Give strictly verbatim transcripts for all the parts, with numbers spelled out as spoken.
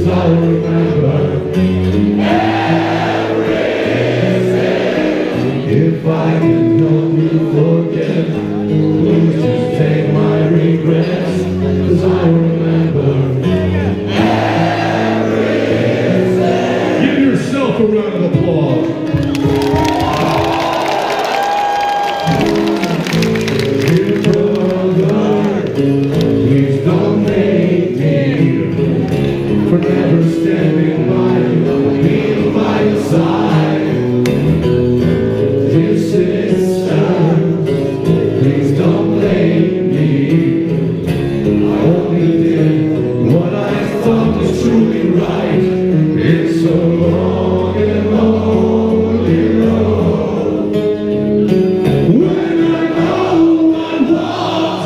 I remember everything. If I can help you forget, please just take my regrets, 'cause I remember everything. Give yourself a round of applause. Dear brother, please don't hate me for never standing by you, being by your side. Dear sister, please don't blame me. I only did what I thought was truly right. It's so long and lonely road when I know I was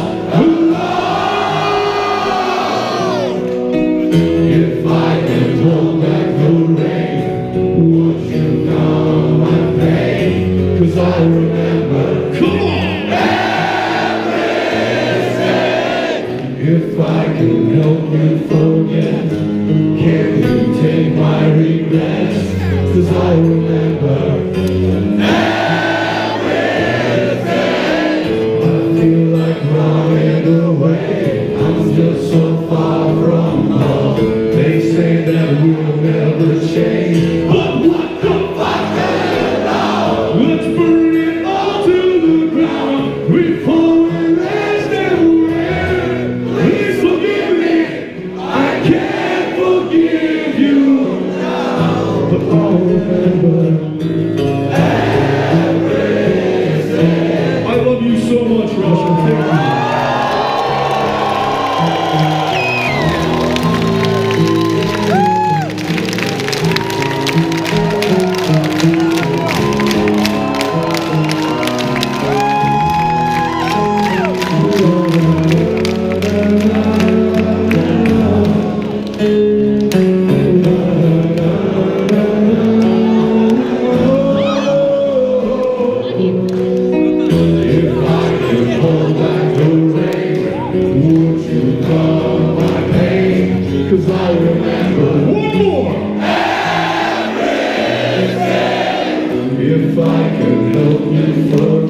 alone. If I can hold back the rain, would you know my pain? 'Cause I remember, come on, everything. If I can help you forget, can you take my regrets? 'Cause I remember everything. I feel like running away, I'm just so far from home. They say that we'll never change, but what the fuck do you know? Let's burn it all to the ground before we rest and win. Please forgive me, I can't forgive you now, but I'll remember everything. I love you so much, Russia. Thank you. Cause I remember one more everything. If I could help you forget.